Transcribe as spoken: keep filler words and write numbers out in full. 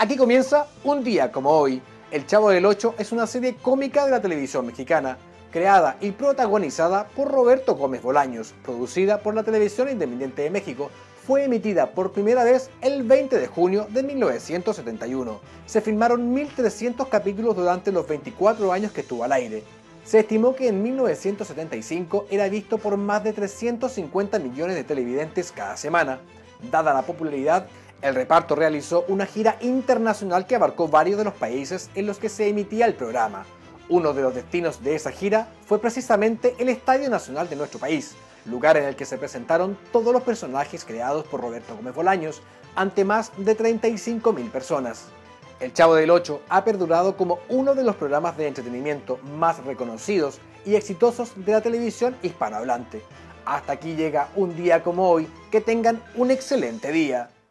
Aquí comienza Un día como hoy. El Chavo del Ocho es una serie cómica de la televisión mexicana, creada y protagonizada por Roberto Gómez Bolaños, producida por la Televisión Independiente de México. Fue emitida por primera vez el veinte de junio de mil novecientos setenta y uno. Se filmaron mil trescientos capítulos durante los veinticuatro años que estuvo al aire. Se estimó que en mil novecientos setenta y cinco era visto por más de trescientos cincuenta millones de televidentes cada semana. Dada la popularidad, el reparto realizó una gira internacional que abarcó varios de los países en los que se emitía el programa. Uno de los destinos de esa gira fue precisamente el Estadio Nacional de nuestro país, lugar en el que se presentaron todos los personajes creados por Roberto Gómez Bolaños ante más de treinta y cinco mil personas. El Chavo del Ocho ha perdurado como uno de los programas de entretenimiento más reconocidos y exitosos de la televisión hispanohablante. Hasta aquí llega Un día como hoy. Que tengan un excelente día.